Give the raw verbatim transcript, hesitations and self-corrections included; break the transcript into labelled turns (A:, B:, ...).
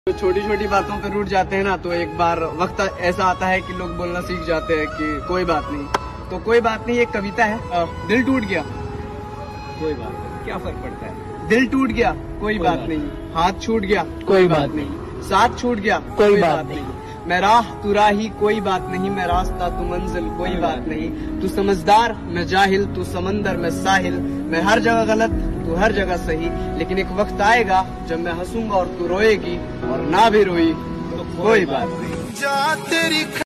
A: तो छोटी छोटी बातों पे रूठ जाते हैं ना, तो एक बार वक्त ऐसा आता है कि लोग बोलना सीख जाते हैं कि कोई बात नहीं। तो कोई बात नहीं एक कविता है, दिल टूट गया
B: कोई बात नहीं, क्या फर्क पड़ता है।
A: दिल टूट गया कोई बात नहीं, हाथ छूट गया कोई बात नहीं, साथ छूट गया कोई बात नहीं, मैं राह तू राही कोई बात नहीं, मैं रास्ता तू मंजिल कोई बात नहीं, तू समझदार मैं जाहिल, तू समंदर मैं साहिल, मैं हर जगह गलत तू हर जगह सही, लेकिन एक वक्त आएगा जब मैं हंसूंगा और तू रोएगी, और ना भी रोई तो कोई बात नहीं।